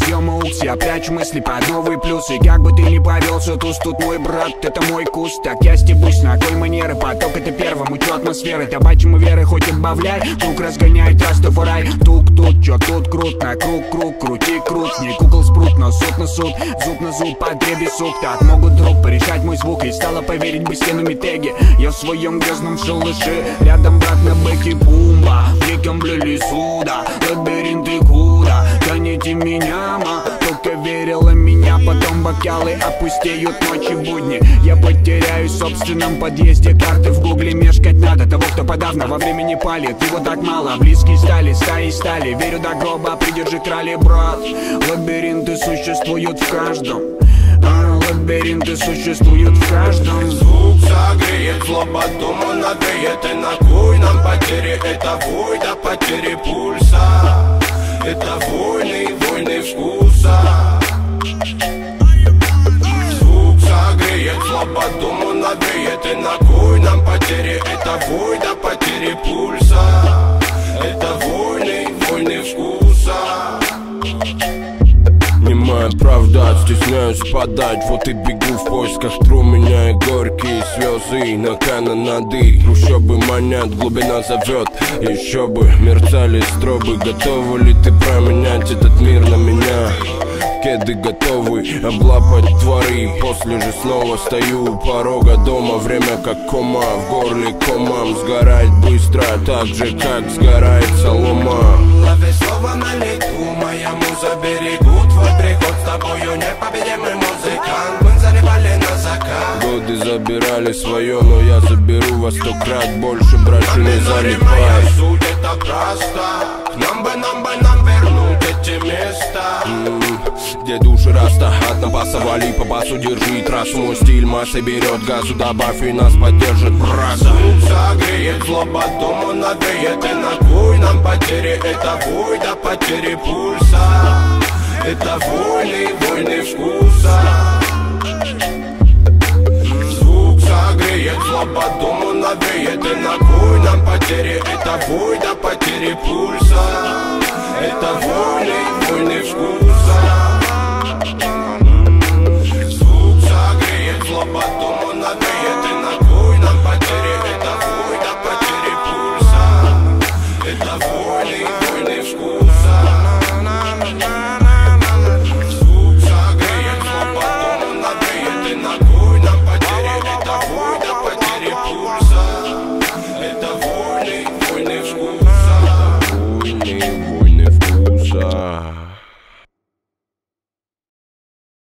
разъема укс. Я прячу мысли под новые плюсы. Как бы ты ни повелся, туз тут мой брат, это мой куст. Так я стебусь, на кой манеры, поток это первым, учу атмосферы. Табачему веры хоть отбавляй, круг разгоняет Растафарай. Тук-тут, чё тут крут, на круг, крути крут. Не кукол спрут, но суд на суд, зуб на зуб, потребе сук. Так могут друг порешать мой звук, и стало поверить бы стенами теги. Я в своем грязном шалаше, рядом брат на бэке бумба. Веком блюли суда, лабиринты куда. Гоните меня, ма, только верила меня. Потом бокалы опустеют ночи будни. Я потеряюсь в собственном подъезде. Карты в гугле мешкать надо. Того, кто подавно во времени палит, его так мало. Близкие стали, стаи стали. Верю до гроба, придержи крали, брат. Лабиринты существуют в каждом. Лабиринты существуют в каждом. Звук согреет, зло потом он нагреет. И на кой нам потери? Это вой до потери пульса. Это войны, войны вкуса. Звук согреет, зло потом он нагреет. И на кой нам потери? Это вой до потери пульса. Это войны, войны вкуса. Немая правда, стесняюсь подать. Вот и бегу в поисках тру. Меняя горькие слезы на канонады. Трущобы манят, глубина зовет. Еще бы мерцали стробы. Готова ли ты променять этот мир на меня? Кеды готовы облапать твари. После же снова стою у порога дома. Время как кома, в горле комам. Сгорать быстро, так же как сгорает солома. Лови слово на лету, моя муза берегут. Твой приход с тобою непобедимый музыкант. Мы заливали на закат. Годы забирали свое, но я заберу во 100 крат больше. Братья, не залипай. Моя суть это просто. Нам бы вернуть эти места. Где души раста, от напаса вали, по басу держи трассу. Мой стиль массой берет, газу добавь и нас поддержит брат. Звук согреет, зло потом он нагреет. И на кой нам потери? Это вой до потери пульса. Это войны, войны вкуса. Звук согреет, зло потом он нагреет. И на кой нам потери? Это вой до потери пульса. Это войны, войны вкуса. Звук согреет, зло потом он нагреет. И на кой нам потери? Это вой до потери пульса. Это войны, войны вкуса. Звук согреет, зло потом он нагреет. И на кой нам потери? Это вой до потери пульса. Это войны, войны вкуса. Войны, войны вкуса.